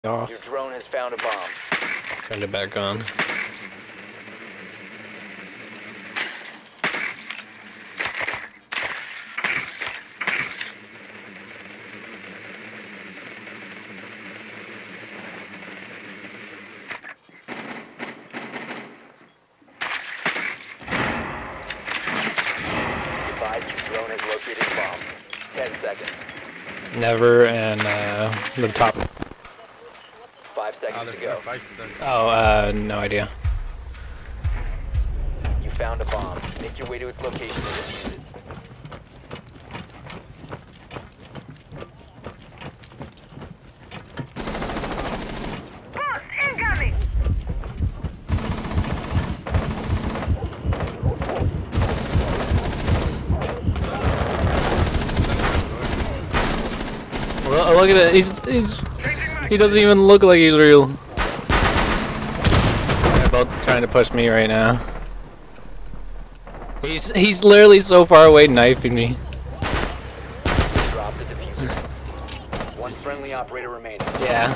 off. Your drone has found a bomb. Turned it back on. Advise your drone has located a bomb. 10 seconds. Never and the top. 5 seconds to go. Oh, no idea. You found a bomb. Make your way to its location and defuse it. Incoming! Well, look at it. He doesn't even look like he's real. They're both trying to push me right now. He's literally so far away knifing me. Drop the diffuser. One friendly operator remaining. Yeah.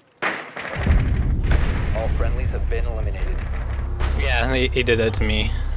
All friendlies have been eliminated. Yeah, he did that to me.